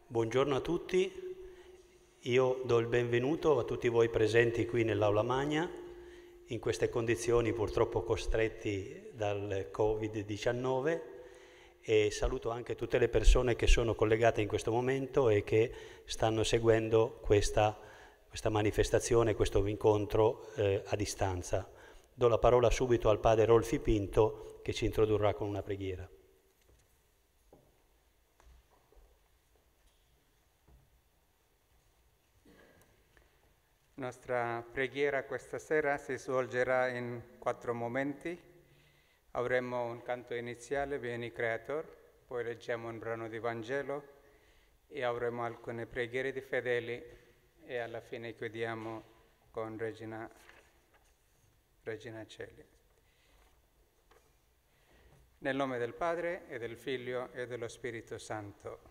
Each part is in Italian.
Buongiorno a tutti, io do il benvenuto a tutti voi presenti qui nell'Aula Magna, in queste condizioni purtroppo costretti dal Covid-19, e saluto anche tutte le persone che sono collegate in questo momento e che stanno seguendo questa manifestazione, questo incontro a distanza. Do la parola subito al padre Rolfi Pinto che ci introdurrà con una preghiera. La nostra preghiera questa sera si svolgerà in 4 momenti. Avremo un canto iniziale, Vieni Creator, poi leggiamo un brano di Vangelo e avremo alcune preghiere di fedeli e alla fine chiudiamo con Regina Celi. Nel nome del Padre e del Figlio e dello Spirito Santo.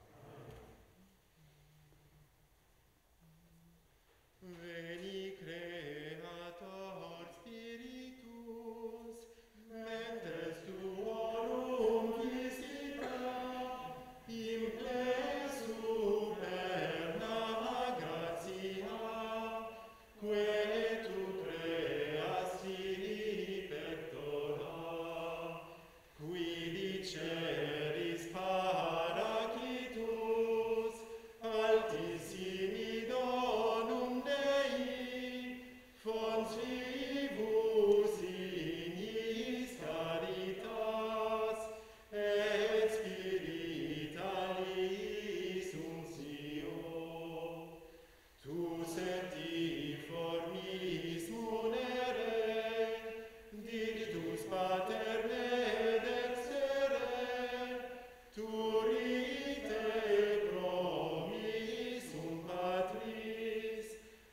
Veni Creator Spiritus, mentes tuorum visita, implessu perna gratia, que tu creasti pectora, qui diceris Paraclitus, altissimi donum Dei, fons vivus ignis caritas, et spiritualis untio. Tu serti formis munere, dictus paterne dexere, turite promissum patris,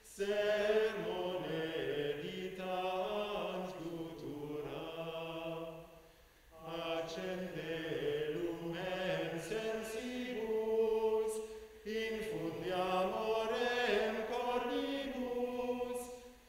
sermone ditans futura. Accende lumen sensibus, infundiamorem cornibus,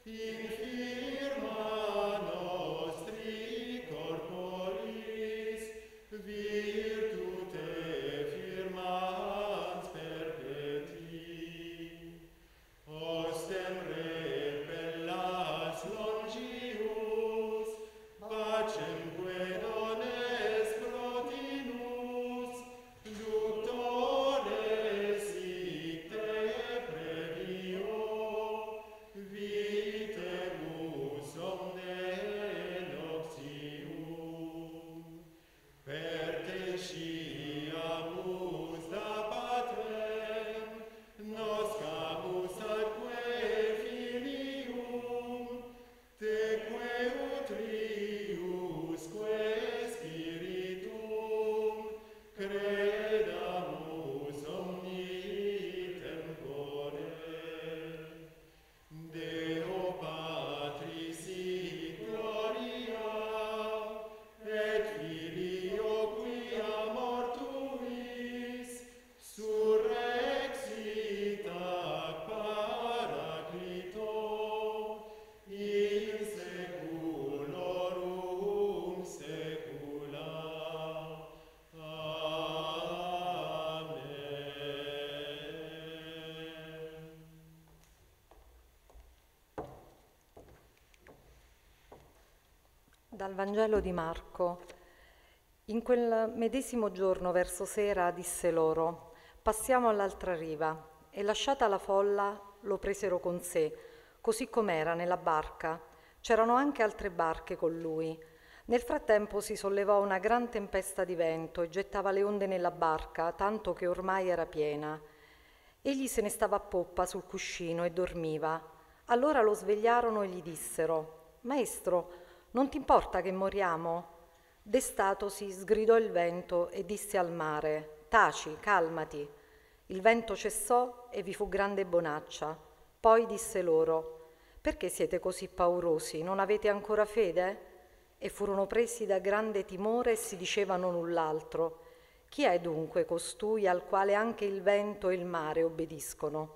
infirma nostri corporis, virtute firmans perpeti. Ostem repellas longius, pacemque dones protinus, ductores icte previo, vitebus omne noxium. Pertesciamus da Patrem, noscamus atque Filium, teque utriusque Spiritum, credamus omni tempore. Deo Patris in gloria, et Filio quia mortuis surrexit ac Paraclito in saeculorum saecula. Amen. Dal Vangelo di Marco. In quel medesimo giorno verso sera disse loro: passiamo all'altra riva. E lasciata la folla lo presero con sé, così com'era nella barca. C'erano anche altre barche con lui. Nel frattempo si sollevò una gran tempesta di vento e gettava le onde nella barca, tanto che ormai era piena. Egli se ne stava a poppa sul cuscino e dormiva. Allora lo svegliarono e gli dissero: Maestro, non ti importa che moriamo? Destatosi, sgridò il vento e disse al mare: taci, calmati. Il vento cessò e vi fu grande bonaccia. Poi disse loro: perché siete così paurosi? Non avete ancora fede? E furono presi da grande timore e si dicevano l'un l'altro: chi è dunque costui al quale anche il vento e il mare obbediscono?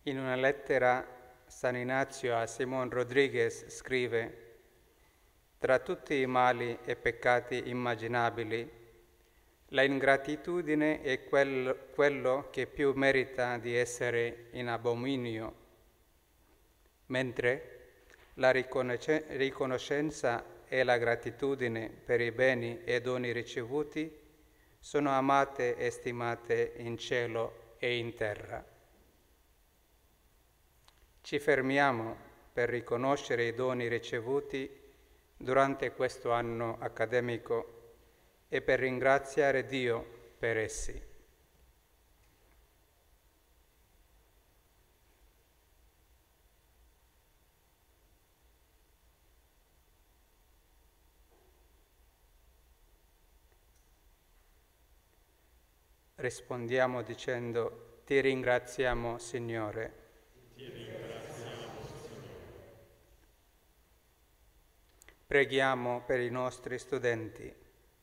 In una lettera San Ignazio a Simón Rodríguez scrive: tra tutti i mali e peccati immaginabili, la ingratitudine è quello che più merita di essere in abominio, mentre la riconoscenza e la gratitudine per i beni e doni ricevuti sono amate e stimate in cielo e in terra. Ci fermiamo per riconoscere i doni ricevuti durante questo anno accademico e per ringraziare Dio per essi. Rispondiamo dicendo: Ti ringraziamo, Signore. Ti ringraziamo, Signore. Preghiamo per i nostri studenti.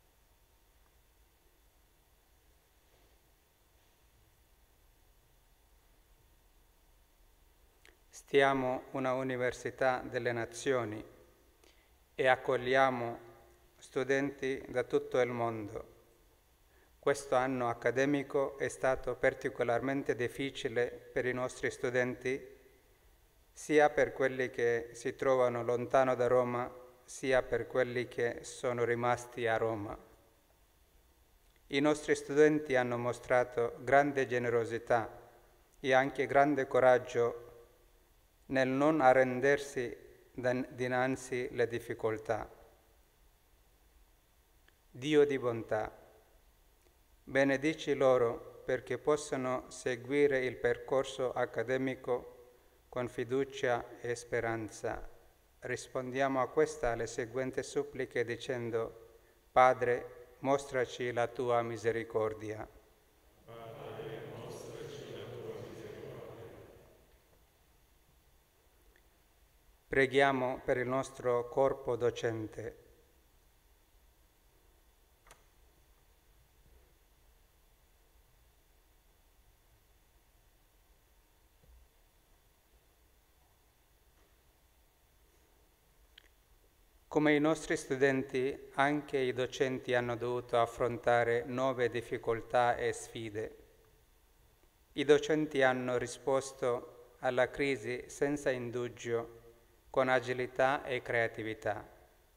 Stiamo una università delle nazioni e accogliamo studenti da tutto il mondo. Questo anno accademico è stato particolarmente difficile per i nostri studenti, sia per quelli che si trovano lontano da Roma, sia per quelli che sono rimasti a Roma. I nostri studenti hanno mostrato grande generosità e anche grande coraggio nel non arrendersi dinanzi alle difficoltà. Dio di bontà, benedici loro perché possano seguire il percorso accademico con fiducia e speranza. Rispondiamo a questa le seguenti suppliche dicendo: Padre, mostraci la tua misericordia. Padre, mostraci la tua misericordia. Preghiamo per il nostro corpo docente. Come i nostri studenti, anche i docenti hanno dovuto affrontare nuove difficoltà e sfide. I docenti hanno risposto alla crisi senza indugio, con agilità e creatività.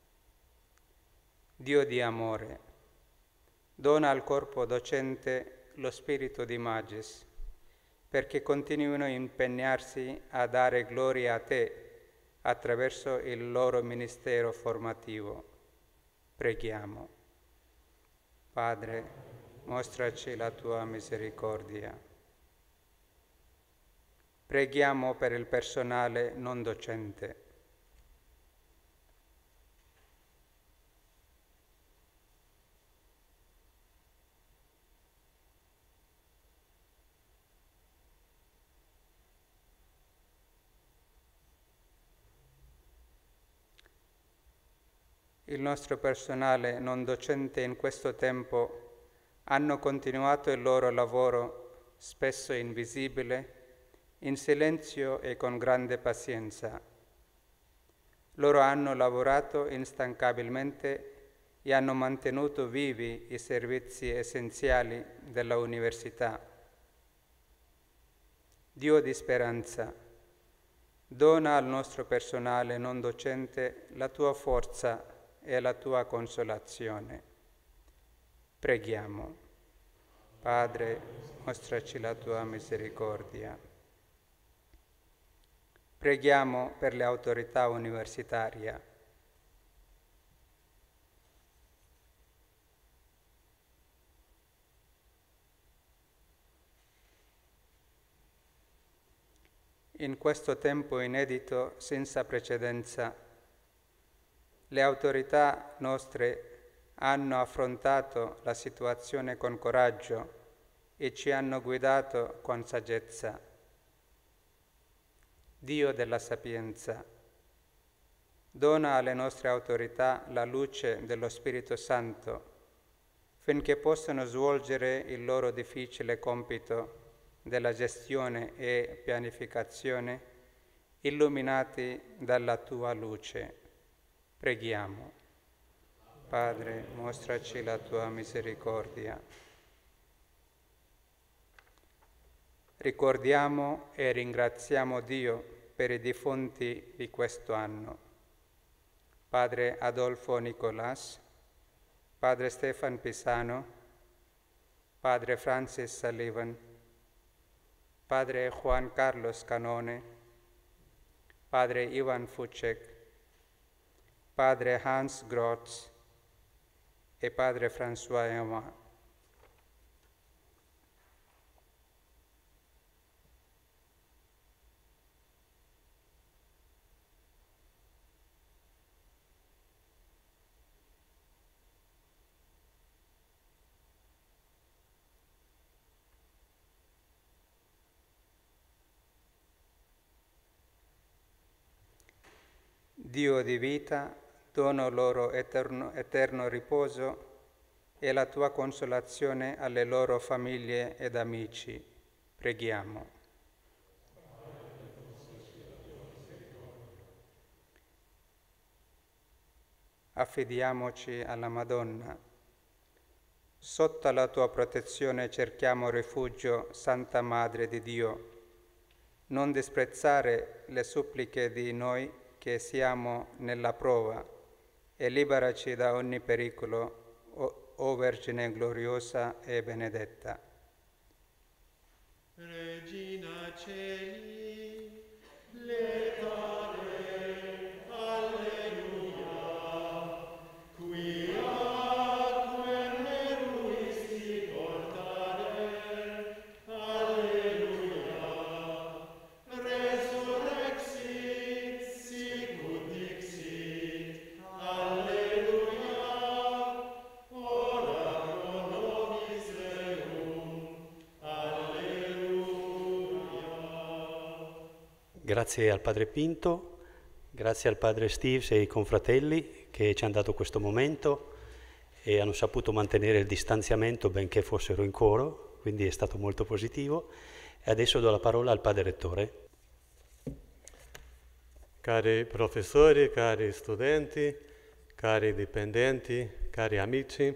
Dio di amore, dona al corpo docente lo spirito di Magis, perché continuino a impegnarsi a dare gloria a te attraverso il loro ministero formativo. Preghiamo. Padre, mostraci la tua misericordia. Preghiamo per il personale non docente. Il nostro personale non docente in questo tempo hanno continuato il loro lavoro, spesso invisibile, in silenzio e con grande pazienza. Loro hanno lavorato instancabilmente e hanno mantenuto vivi i servizi essenziali della università. Dio di speranza, dona al nostro personale non docente la tua forza e la tua consolazione. Preghiamo. Padre, mostraci la tua misericordia. Preghiamo per le autorità universitarie. In questo tempo inedito, senza precedenza, le autorità nostre hanno affrontato la situazione con coraggio e ci hanno guidato con saggezza. Dio della sapienza, dona alle nostre autorità la luce dello Spirito Santo, finché possano svolgere il loro difficile compito della gestione e pianificazione, illuminati dalla tua luce. Preghiamo. Padre, mostraci la tua misericordia. Ricordiamo e ringraziamo Dio per i defunti di questo anno. Padre Adolfo Nicolas, Padre Stefan Pisano, Padre Francis Sullivan, Padre Juan Carlos Canone, Padre Ivan Fucek, Padre Hans Grotz e Padre François Emma. Dio di vita, dono loro eterno riposo e la tua consolazione alle loro famiglie ed amici. Preghiamo. Affidiamoci alla Madonna. Sotto la tua protezione cerchiamo rifugio, Santa Madre di Dio. Non disprezzare le suppliche di noi che siamo nella prova e liberaci da ogni pericolo, o Vergine gloriosa e benedetta. Regina Celi, letare, alleluia, quia meruisti portare, alleluia, resurrexit, sicut dixit, alleluia, ora pro nobis rerum, Grazie al Padre Pinto, grazie al Padre Steves e ai confratelli che ci hanno dato questo momento e hanno saputo mantenere il distanziamento benché fossero in coro, quindi è stato molto positivo. E adesso do la parola al Padre Rettore. Cari professori, cari studenti, cari dipendenti, cari amici,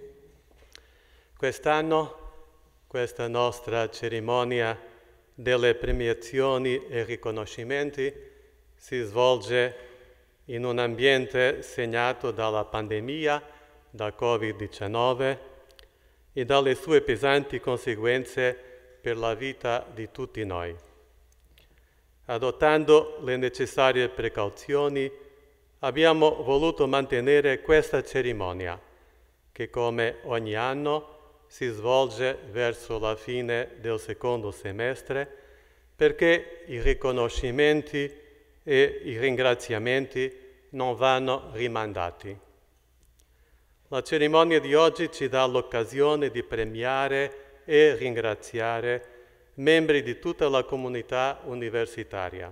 quest'anno questa nostra cerimonia delle premiazioni e riconoscimenti si svolge in un ambiente segnato dalla pandemia da Covid-19 e dalle sue pesanti conseguenze per la vita di tutti noi. Adottando le necessarie precauzioni, abbiamo voluto mantenere questa cerimonia, che come ogni anno si svolge verso la fine del secondo semestre, perché i riconoscimenti e i ringraziamenti non vanno rimandati. La cerimonia di oggi ci dà l'occasione di premiare e ringraziare membri di tutta la comunità universitaria,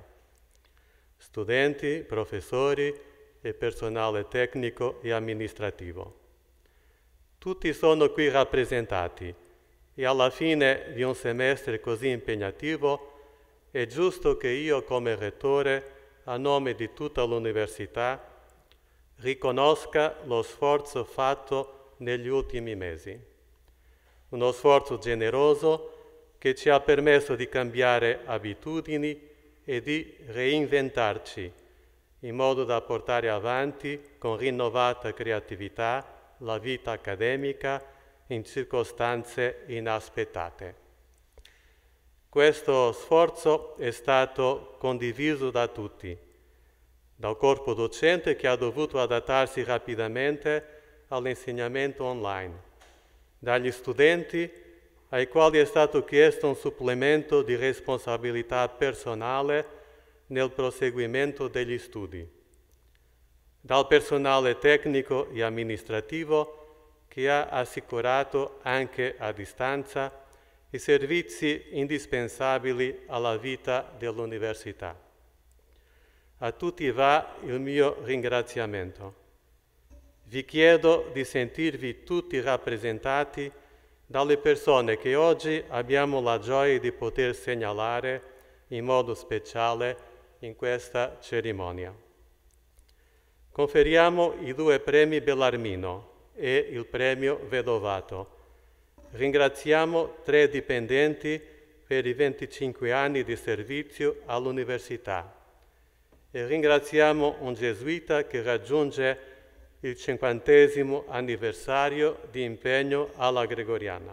studenti, professori e personale tecnico e amministrativo. Tutti sono qui rappresentati e alla fine di un semestre così impegnativo è giusto che io come rettore, a nome di tutta l'università, riconosca lo sforzo fatto negli ultimi mesi. Uno sforzo generoso che ci ha permesso di cambiare abitudini e di reinventarci in modo da portare avanti con rinnovata creatività la vita accademica in circostanze inaspettate. Questo sforzo è stato condiviso da tutti, dal corpo docente che ha dovuto adattarsi rapidamente all'insegnamento online, dagli studenti ai quali è stato chiesto un supplemento di responsabilità personale nel proseguimento degli studi, dal personale tecnico e amministrativo che ha assicurato anche a distanza i servizi indispensabili alla vita dell'università. A tutti va il mio ringraziamento. Vi chiedo di sentirvi tutti rappresentati dalle persone che oggi abbiamo la gioia di poter segnalare in modo speciale in questa cerimonia. Conferiamo i 2 premi Bellarmino e il premio Vedovato. Ringraziamo 3 dipendenti per i 25 anni di servizio all'università e ringraziamo un gesuita che raggiunge il 50° anniversario di impegno alla Gregoriana.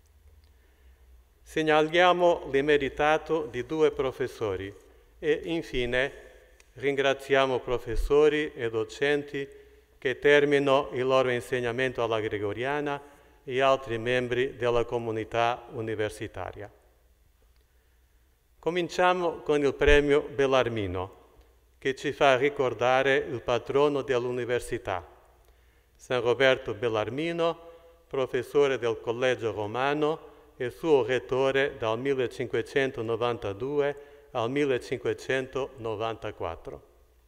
Segnaliamo l'emeritato di 2 professori e infine ringraziamo professori e docenti che terminano il loro insegnamento alla Gregoriana e altri membri della comunità universitaria. Cominciamo con il premio Bellarmino, che ci fa ricordare il patrono dell'università, San Roberto Bellarmino, professore del Collegio Romano e suo rettore dal 1592 al 1594.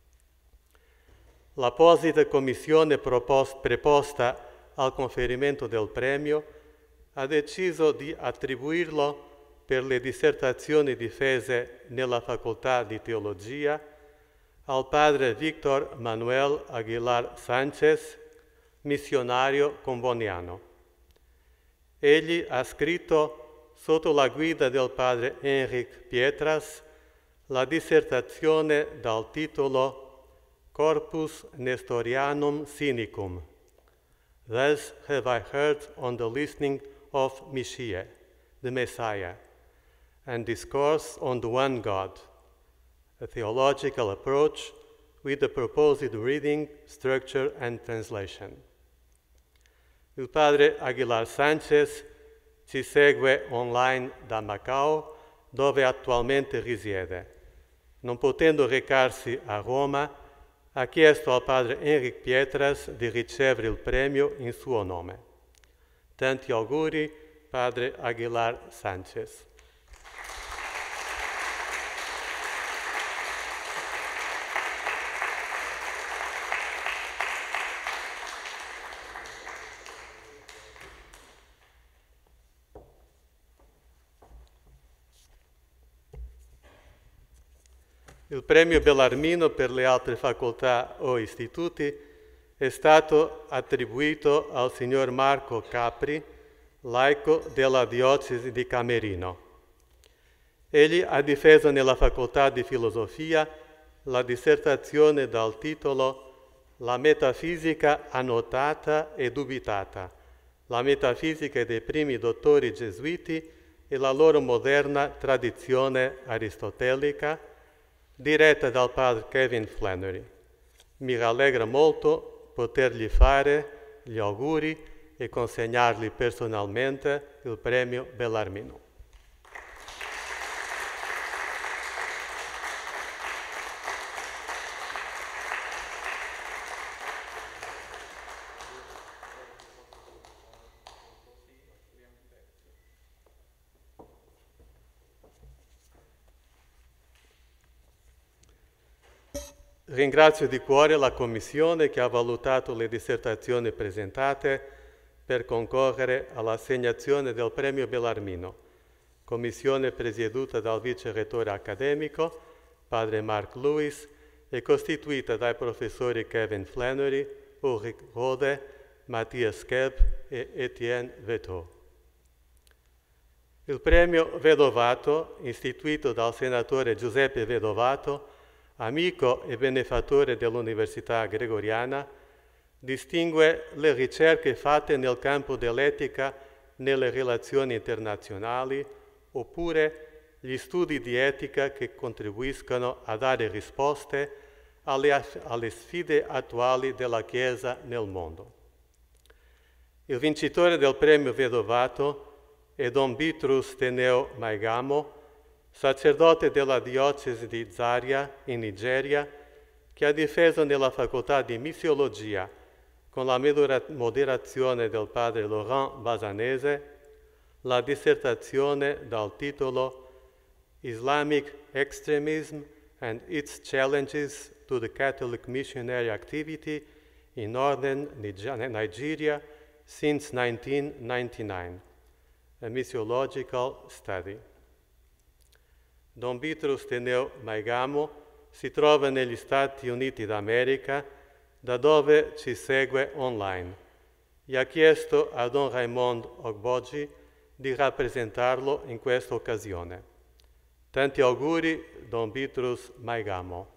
L'apposita commissione preposta al conferimento del premio ha deciso di attribuirlo per le dissertazioni difese nella facoltà di teologia al padre Victor Manuel Aguilar Sánchez, missionario comboniano. Egli ha scritto, sotto la guida del padre Enric Pietras, la dissertazione dal titolo Corpus Nestorianum Sinicum. Thus have I heard on the listening of Messiah, the Messiah, and discourse on the one God, a theological approach with the proposed reading, structure and translation. Il padre Aguilar Sánchez ci segue online da Macao, dove attualmente risiede. Non potendo recarsi a Roma, ha chiesto al padre Enric Pietras di ricevere il premio in suo nome. Tanti auguri, padre Aguilar Sánchez. Il premio Bellarmino per le altre facoltà o istituti è stato attribuito al signor Marco Capri, laico della diocesi di Camerino. Egli ha difeso nella facoltà di filosofia la dissertazione dal titolo La metafisica annotata e dubitata, la metafisica dei primi dottori gesuiti e la loro moderna tradizione aristotelica, diretta dal padre Kevin Flannery. Mi rallegra molto potergli fare gli auguri e consegnargli personalmente il premio Bellarmino. Ringrazio di cuore la Commissione che ha valutato le dissertazioni presentate per concorrere all'assegnazione del premio Bellarmino, commissione presieduta dal vice rettore accademico, padre Mark Lewis, e costituita dai professori Kevin Flannery, Ulrich Rode, Matthias Kelp e Etienne Vetot. Il premio Vedovato, istituito dal senatore Giuseppe Vedovato, amico e benefattore dell'Università Gregoriana, distingue le ricerche fatte nel campo dell'etica nelle relazioni internazionali oppure gli studi di etica che contribuiscono a dare risposte alle sfide attuali della Chiesa nel mondo. Il vincitore del premio Vedovato è Don Bitrus Teneo Maigamo, sacerdote della diocesi di Zaria in Nigeria, che ha difeso nella facoltà di missiologia, con la moderazione del padre Laurent Basanese, la dissertazione dal titolo Islamic Extremism and its Challenges to the Catholic Missionary Activity in Northern Nigeria since 1999, a Missiological Study. Don Bitrus Teneu Maigamo si trova negli Stati Uniti d'America, da dove ci segue online, e ha chiesto a Don Raimondo Ogbogi di rappresentarlo in questa occasione. Tanti auguri, Don Bitrus Maigamo.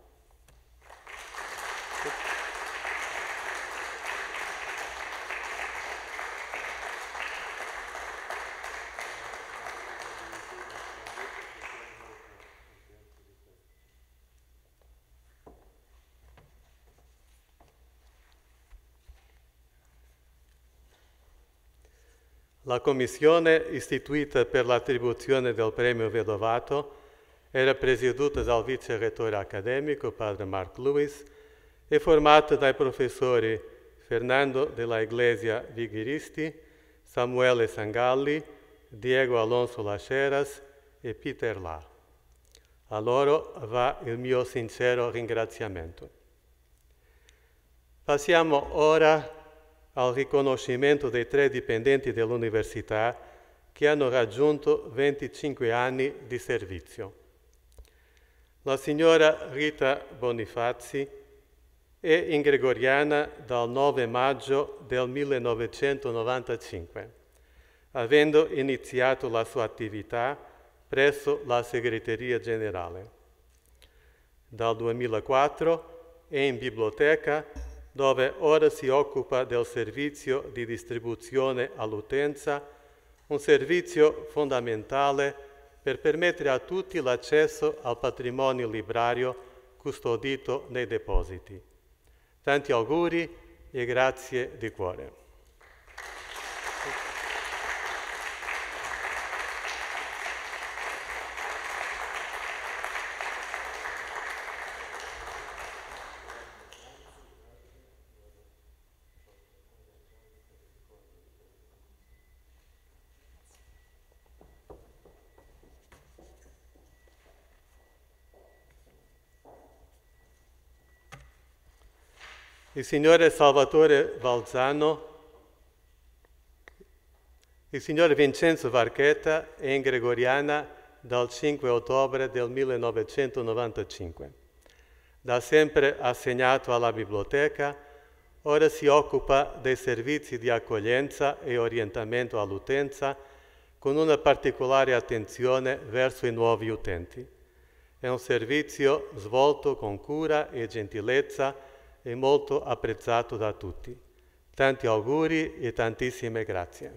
La commissione istituita per l'attribuzione del premio Vedovato era presieduta dal vice rettore accademico, padre Mark Lewis, e formata dai professori Fernando della Iglesia Vighiristi, Samuele Sangalli, Diego Alonso Lacheras e Peter La. A loro va il mio sincero ringraziamento. Passiamo ora al riconoscimento dei 3 dipendenti dell'università che hanno raggiunto 25 anni di servizio. La signora Rita Bonifazi è in Gregoriana dal 9 maggio del 1995, avendo iniziato la sua attività presso la Segreteria Generale. Dal 2004 è in biblioteca, dove ora si occupa del servizio di distribuzione all'utenza, un servizio fondamentale per permettere a tutti l'accesso al patrimonio librario custodito nei depositi. Tanti auguri e grazie di cuore. Il signore Salvatore Valzano, il signore Vincenzo Varchetta è in Gregoriana dal 5 ottobre del 1995. Da sempre assegnato alla biblioteca, ora si occupa dei servizi di accoglienza e orientamento all'utenza con una particolare attenzione verso i nuovi utenti. È un servizio svolto con cura e gentilezza e molto apprezzato da tutti. Tanti auguri e tantissime grazie.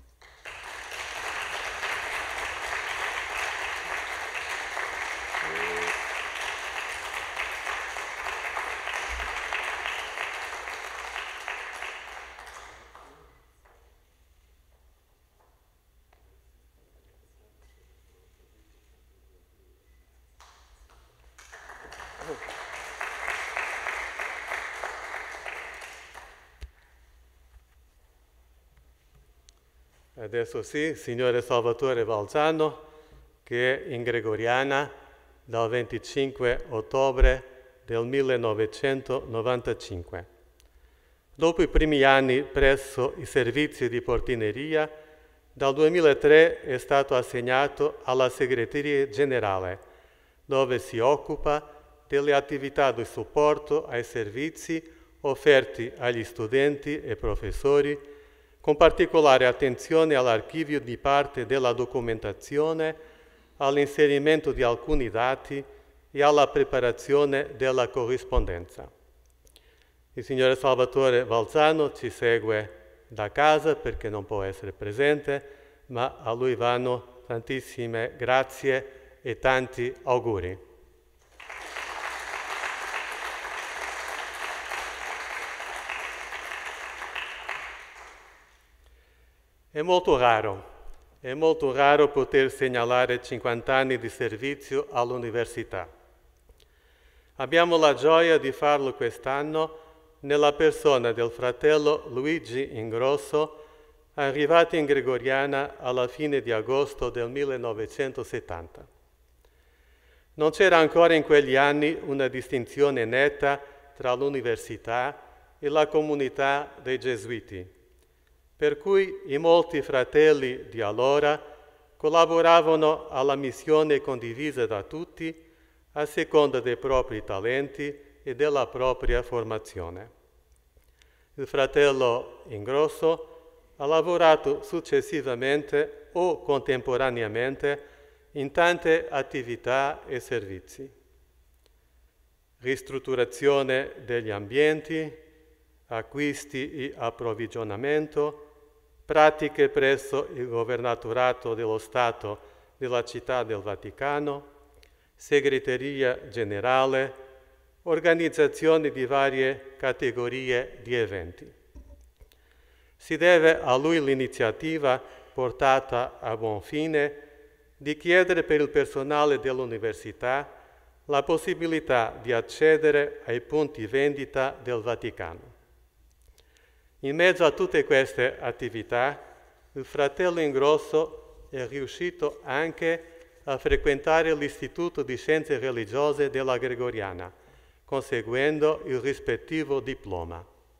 Adesso sì, signore Salvatore Valzano, che è in Gregoriana dal 25 ottobre del 1995. Dopo i primi anni presso i servizi di portineria, dal 2003 è stato assegnato alla Segreteria Generale, dove si occupa delle attività di supporto ai servizi offerti agli studenti e professori, con particolare attenzione all'archivio di parte della documentazione, all'inserimento di alcuni dati e alla preparazione della corrispondenza. Il signore Salvatore Valzano ci segue da casa perché non può essere presente, ma a lui vanno tantissime grazie e tanti auguri. È molto raro poter segnalare 50 anni di servizio all'università. Abbiamo la gioia di farlo quest'anno nella persona del fratello Luigi Ingrosso, arrivato in Gregoriana alla fine di agosto del 1970. Non c'era ancora in quegli anni una distinzione netta tra l'università e la comunità dei Gesuiti. per cui i molti fratelli di allora collaboravano alla missione condivisa da tutti a seconda dei propri talenti e della propria formazione. Il fratello Ingrosso ha lavorato successivamente o contemporaneamente in tante attività e servizi. Ristrutturazione degli ambienti, acquisti e approvvigionamento, pratiche presso il Governatorato dello Stato della Città del Vaticano, segreteria generale, organizzazione di varie categorie di eventi. Si deve a lui l'iniziativa portata a buon fine di chiedere per il personale dell'università la possibilità di accedere ai punti vendita del Vaticano. In mezzo a tutte queste attività, il fratello Ingrosso è riuscito anche a frequentare l'Istituto di Scienze Religiose della Gregoriana, conseguendo il rispettivo diploma.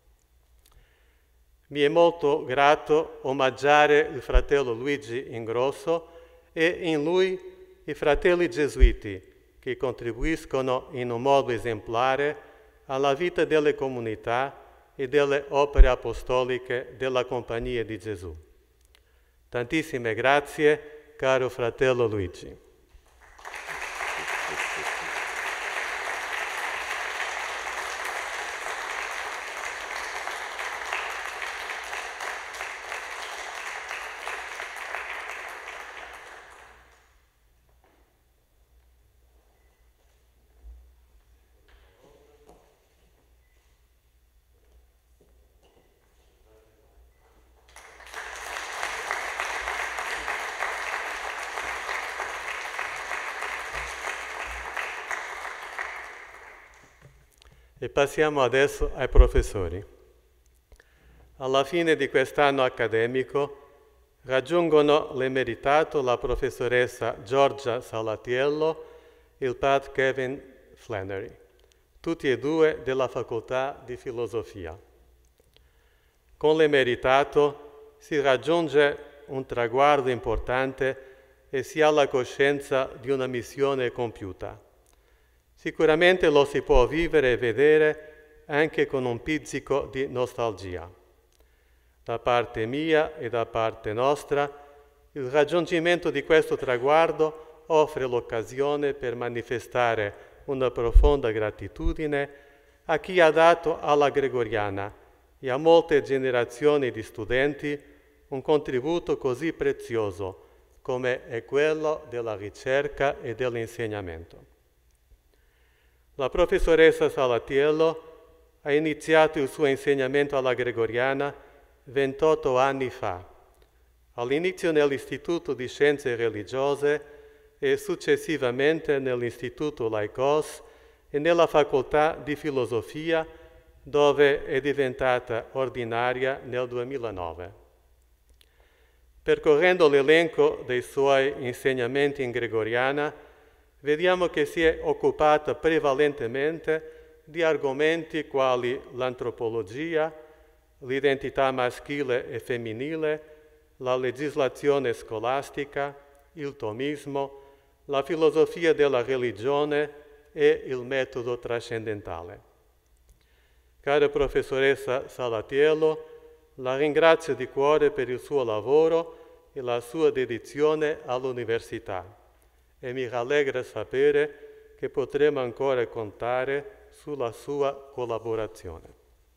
Mi è molto grato omaggiare il fratello Luigi Ingrosso e in lui i fratelli gesuiti che contribuiscono in un modo esemplare alla vita delle comunità e delle opere apostoliche della Compagnia di Gesù. Tantissime grazie, caro fratello Luigi. E passiamo adesso ai professori. Alla fine di quest'anno accademico raggiungono l'emeritato la professoressa Giorgia Salatiello e il padre Kevin Flannery, tutti e due della Facoltà di Filosofia. Con l'emeritato si raggiunge un traguardo importante e si ha la coscienza di una missione compiuta. Sicuramente lo si può vivere e vedere anche con un pizzico di nostalgia. Da parte mia e da parte nostra, il raggiungimento di questo traguardo offre l'occasione per manifestare una profonda gratitudine a chi ha dato alla Gregoriana e a molte generazioni di studenti un contributo così prezioso come è quello della ricerca e dell'insegnamento. La professoressa Salatiello ha iniziato il suo insegnamento alla Gregoriana 28 anni fa, all'inizio nell'Istituto di Scienze Religiose e successivamente nell'Istituto Laicos e nella Facoltà di Filosofia, dove è diventata ordinaria nel 2009. Percorrendo l'elenco dei suoi insegnamenti in Gregoriana, vediamo che si è occupata prevalentemente di argomenti quali l'antropologia, l'identità maschile e femminile, la legislazione scolastica, il tomismo, la filosofia della religione e il metodo trascendentale. Cara professoressa Salatiello, la ringrazio di cuore per il suo lavoro e la sua dedizione all'università. E mi rallegra sapere che potremo ancora contare sulla sua collaborazione.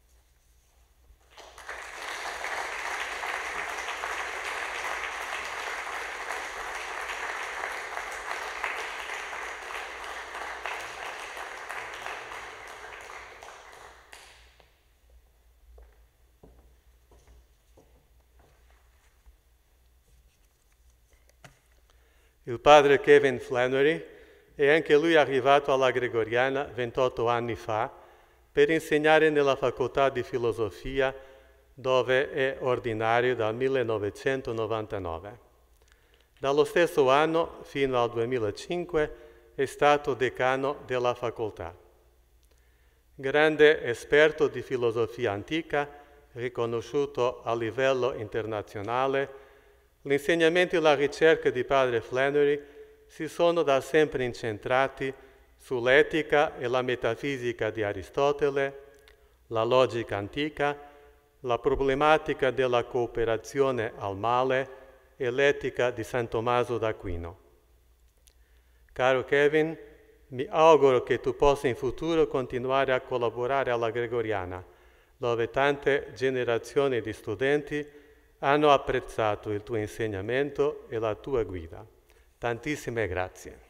Il padre Kevin Flannery è anche lui arrivato alla Gregoriana 28 anni fa per insegnare nella Facoltà di Filosofia, dove è ordinario dal 1999. Dallo stesso anno fino al 2005 è stato decano della facoltà. Grande esperto di filosofia antica, riconosciuto a livello internazionale, l'insegnamento e la ricerca di padre Flannery si sono da sempre incentrati sull'etica e la metafisica di Aristotele, la logica antica, la problematica della cooperazione al male e l'etica di San Tommaso d'Aquino. Caro Kevin, mi auguro che tu possa in futuro continuare a collaborare alla Gregoriana, dove tante generazioni di studenti hanno apprezzato il tuo insegnamento e la tua guida. Tantissime grazie.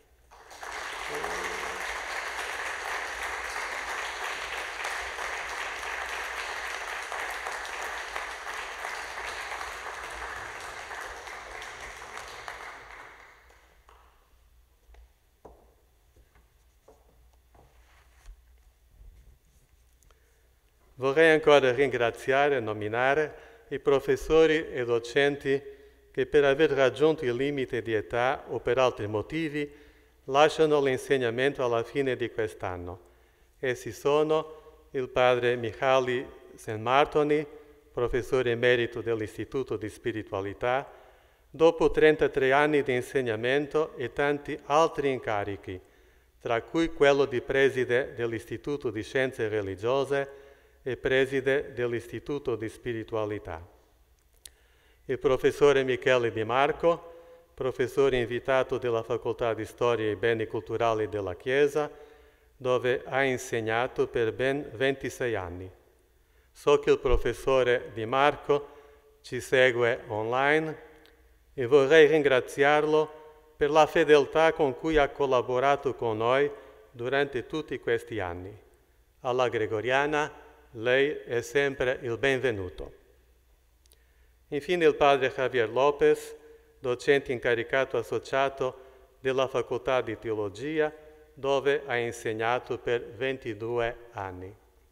Vorrei ancora ringraziare e nominare i professori e docenti che per aver raggiunto il limite di età o per altri motivi lasciano l'insegnamento alla fine di quest'anno. Essi sono il padre Mihaly Csikszentmihalyi, professore emerito dell'Istituto di Spiritualità, dopo 33 anni di insegnamento e tanti altri incarichi, tra cui quello di preside dell'Istituto di Scienze Religiose e preside dell'Istituto di Spiritualità. Il professore Michele Di Marco, professore invitato della Facoltà di Storia e Beni Culturali della Chiesa, dove ha insegnato per ben 26 anni. So che il professore Di Marco ci segue online e vorrei ringraziarlo per la fedeltà con cui ha collaborato con noi durante tutti questi anni. Alla Gregoriana lei è sempre il benvenuto. Infine il padre Javier Lopez, docente incaricato associato della Facoltà di Teologia, dove ha insegnato per 22 anni.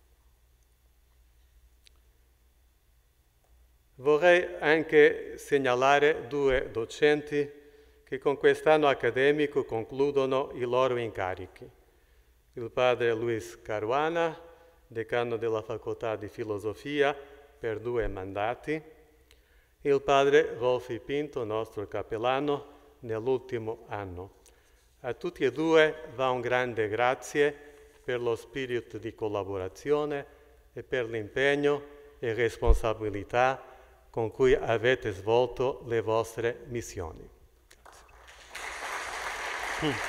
Vorrei anche segnalare 2 docenti che con quest'anno accademico concludono i loro incarichi. Il padre Luis Caruana, decano della Facoltà di Filosofia per 2 mandati, e il padre Rolfi Pinto, nostro cappellano, nell'ultimo anno. A tutti e 2 va un grande grazie per lo spirito di collaborazione e per l'impegno e responsabilità con cui avete svolto le vostre missioni. Grazie.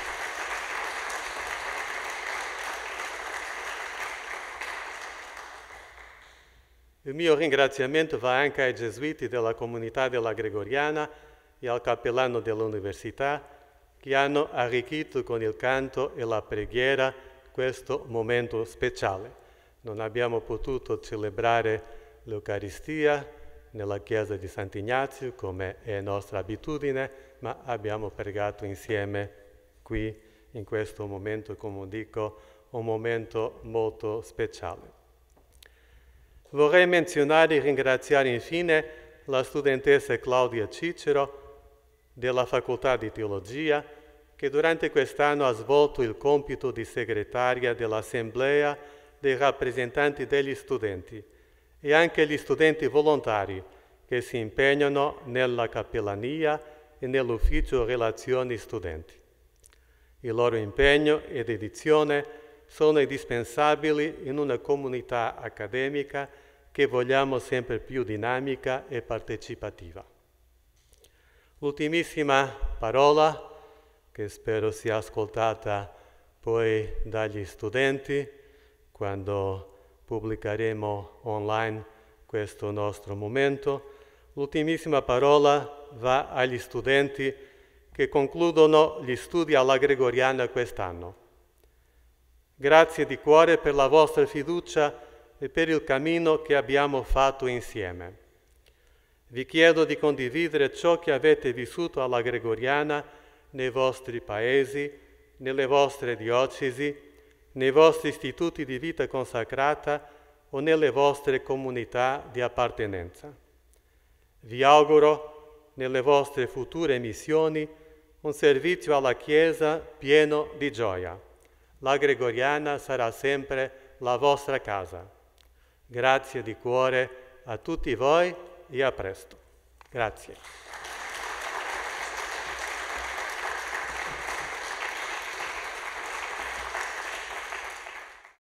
Il mio ringraziamento va anche ai gesuiti della comunità della Gregoriana e al cappellano dell'università che hanno arricchito con il canto e la preghiera questo momento speciale. Non abbiamo potuto celebrare l'Eucaristia nella chiesa di Sant'Ignazio come è nostra abitudine, ma abbiamo pregato insieme qui in questo momento, come dico, un momento molto speciale. Vorrei menzionare e ringraziare infine la studentessa Claudia Cicero della Facoltà di Teologia che durante quest'anno ha svolto il compito di segretaria dell'Assemblea dei rappresentanti degli studenti e anche gli studenti volontari che si impegnano nella cappellania e nell'ufficio Relazioni Studenti. Il loro impegno e dedizione sono indispensabili in una comunità accademica che vogliamo sempre più dinamica e partecipativa. L'ultimissima parola, che spero sia ascoltata poi dagli studenti quando pubblicheremo online questo nostro momento, l'ultimissima parola va agli studenti che concludono gli studi alla Gregoriana quest'anno. Grazie di cuore per la vostra fiducia e per il cammino che abbiamo fatto insieme. Vi chiedo di condividere ciò che avete vissuto alla Gregoriana nei vostri paesi, nelle vostre diocesi, nei vostri istituti di vita consacrata o nelle vostre comunità di appartenenza. Vi auguro nelle vostre future missioni un servizio alla Chiesa pieno di gioia. La Gregoriana sarà sempre la vostra casa. Grazie di cuore a tutti voi e a presto. Grazie.